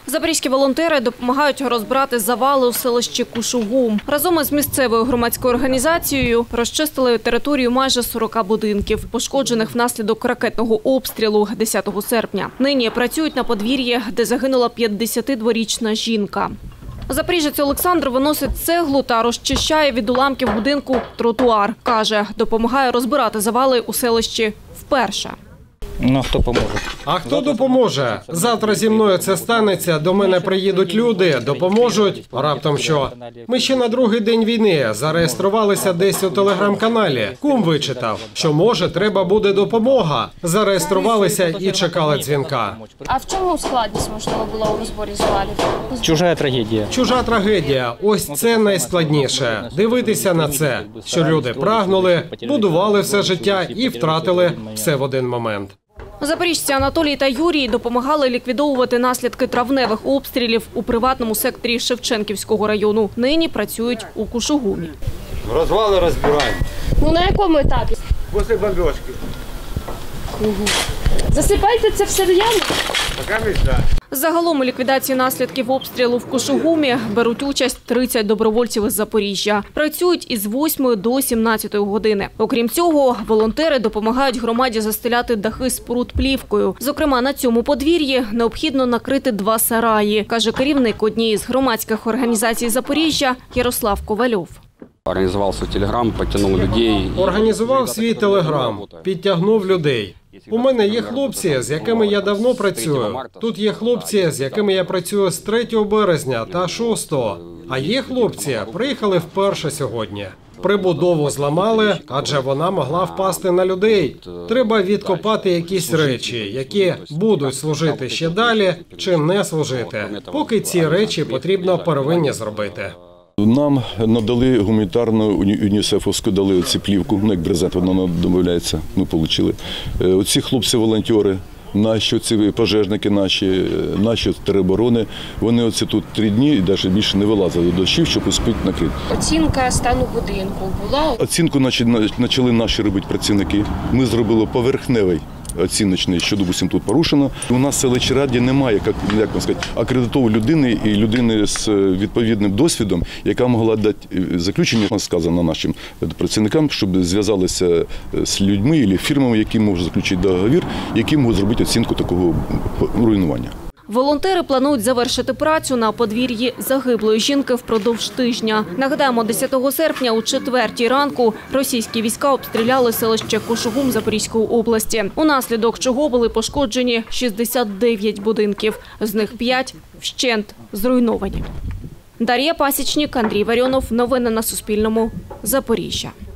Запорізькі волонтери допомагають розбирати завали у селищі Кушугум. Разом із місцевою громадською організацією розчистили територію майже 40 будинків, пошкоджених внаслідок ракетного обстрілу 10 серпня. Нині працюють на подвір'ї, де загинула 52-річна жінка. Запоріжець Олександр виносить цеглу та розчищає від уламків будинку тротуар. Каже, допомагає розбирати завали у селищі вперше. Ну, хто поможе? А хто допоможе? Завтра зі мною це станеться, до мене приїдуть люди, допоможуть. Раптом що? Ми ще на другий день війни зареєструвалися десь у телеграм-каналі. Кум вичитав, що може треба буде допомога. Зареєструвалися і чекали дзвінка. А в чому складність, можливо, була у розборі завалів? Чужа трагедія. Чужа трагедія. Ось це найскладніше. Дивитися на це, що люди прагнули, будували все життя і втратили все в один момент. Запоріжці Анатолій та Юрій допомагали ліквідовувати наслідки травневих обстрілів у приватному секторі Шевченківського району. Нині працюють у Кушугумі. Розвали розбираємо. Ну на якому етапі? Після бомбіжки. Засипаєте це все в яму? Поки не знаю. Загалом у ліквідації наслідків обстрілу в Кушугумі беруть участь 30 добровольців із Запоріжжя. Працюють із 8 до 17 години. Окрім цього, волонтери допомагають громаді застеляти дахи споруд плівкою. Зокрема, на цьому подвір'ї необхідно накрити 2 сараї, каже керівник однієї з громадських організацій Запоріжжя Ярослав Ковальов. Організував свій телеграм, підтягнув людей. Організував свій телеграм, підтягнув людей. У мене є хлопці, з якими я давно працюю. Тут є хлопці, з якими я працюю з 3 березня та 6. А є хлопці, приїхали вперше сьогодні. Прибудову зламали, адже вона могла впасти на людей. Треба відкопати якісь речі, які будуть служити ще далі чи не служити. Поки ці речі потрібно первинні зробити. Нам надали гуманітарну ЮНІСЕФовську, дали ці плівку, як брезент, вона домовляється, ми отримали. Оці хлопці-волонтери, наші ці пожежники, наші тероборони, вони оці тут 3 дні і навіть більше не вилазили до дощів, щоб успіти накрити. Оцінка стану будинку була? Оцінку почали наші робити працівники. Ми зробили поверхневий оціночний, що, допустим, тут порушено. У нас в селищній раді немає, як сказати, акредитованої людини і людини з відповідним досвідом, яка могла дати заключення, сказано нашим працівникам, щоб зв'язалися з людьми або фірмами, які можуть заключити договір, які можуть зробити оцінку такого руйнування. Волонтери планують завершити працю на подвір'ї загиблої жінки впродовж тижня. Нагадаємо, 10 серпня о 4 ранку російські війська обстріляли селище Кушугум Запорізької області, унаслідок чого були пошкоджені 69 будинків, з них 5 вщент зруйновані. Дар'я Пасічник, Андрій Варіонов. Новини на Суспільному. Запоріжжя.